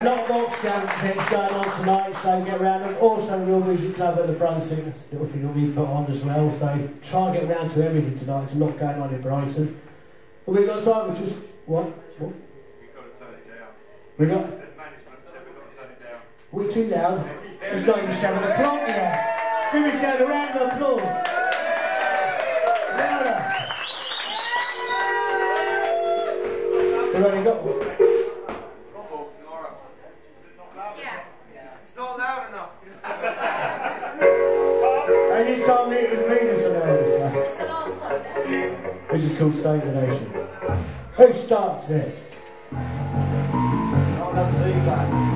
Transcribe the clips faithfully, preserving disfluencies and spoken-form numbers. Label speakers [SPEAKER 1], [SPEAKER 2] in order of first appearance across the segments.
[SPEAKER 1] A lot of OXJAM things going on tonight, so get around them. Also, Real Music Club at the Brunswick, that's a little thing that we put on as well, so try and get around to everything tonight. There's a lot going on in Brighton. But we've got time, which is what? What?
[SPEAKER 2] We've got to turn it down.
[SPEAKER 1] We got?
[SPEAKER 2] The management said we've got to turn it down.
[SPEAKER 1] We're too loud. It's not even seven o'clock yet. Give yourself a round of applause. Louder. We've only got one. And this time it was me that's announced.
[SPEAKER 3] It's the last one then.
[SPEAKER 1] This is called State of the Nation. Who starts it? I'll have feedback.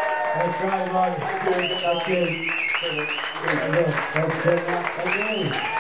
[SPEAKER 1] Thank you. Thank you. Thank you.